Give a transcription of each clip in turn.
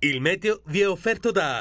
Il meteo vi è offerto da...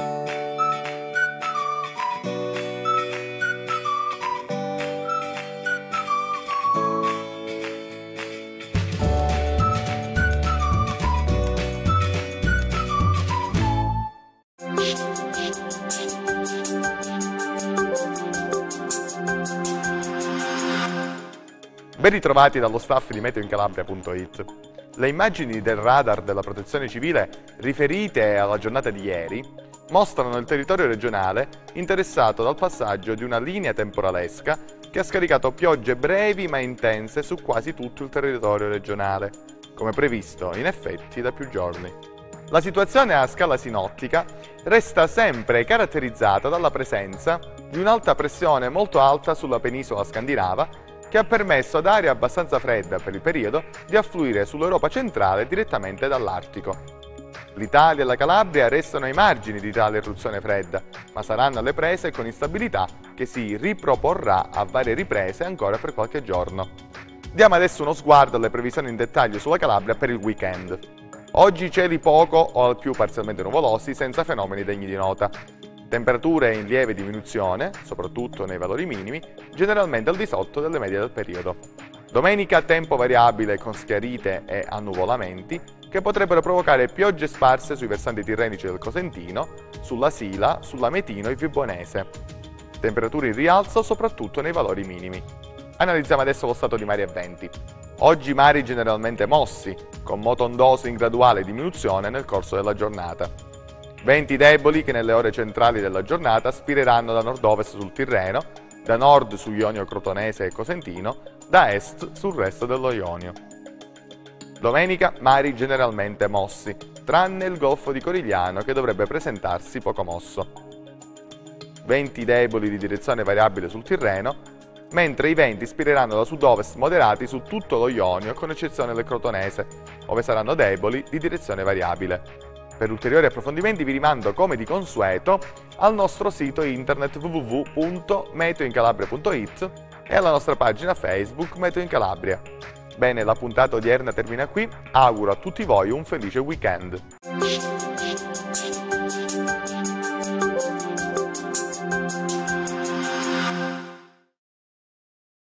Ben ritrovati dallo staff di meteoincalabria.it. Le immagini del radar della Protezione Civile riferite alla giornata di ieri mostrano il territorio regionale interessato dal passaggio di una linea temporalesca che ha scaricato piogge brevi ma intense su quasi tutto il territorio regionale, come previsto in effetti da più giorni. La situazione a scala sinottica resta sempre caratterizzata dalla presenza di un'alta pressione molto alta sulla penisola scandinava che ha permesso ad aria abbastanza fredda per il periodo di affluire sull'Europa centrale direttamente dall'Artico. L'Italia e la Calabria restano ai margini di tale irruzione fredda, ma saranno alle prese con instabilità che si riproporrà a varie riprese ancora per qualche giorno. Diamo adesso uno sguardo alle previsioni in dettaglio sulla Calabria per il weekend. Oggi cieli poco o al più parzialmente nuvolosi senza fenomeni degni di nota. Temperature in lieve diminuzione, soprattutto nei valori minimi, generalmente al di sotto delle medie del periodo. Domenica tempo variabile con schiarite e annuvolamenti che potrebbero provocare piogge sparse sui versanti tirrenici del Cosentino, sulla Sila, sull'Ametino e Vibonese. Temperature in rialzo soprattutto nei valori minimi. Analizziamo adesso lo stato di mari e venti. Oggi mari generalmente mossi, con moto ondoso in graduale diminuzione nel corso della giornata. Venti deboli che nelle ore centrali della giornata spireranno da nord-ovest sul Tirreno, da nord su Ionio Crotonese e Cosentino, da est sul resto dello Ionio. Domenica mari generalmente mossi, tranne il Golfo di Corigliano che dovrebbe presentarsi poco mosso. Venti deboli di direzione variabile sul Tirreno, mentre i venti spireranno da sud-ovest moderati su tutto lo Ionio con eccezione del Crotonese, ove saranno deboli di direzione variabile. Per ulteriori approfondimenti vi rimando, come di consueto, al nostro sito internet www.meteoincalabria.it e alla nostra pagina Facebook Meteo in Calabria. Bene, la puntata odierna termina qui, auguro a tutti voi un felice weekend.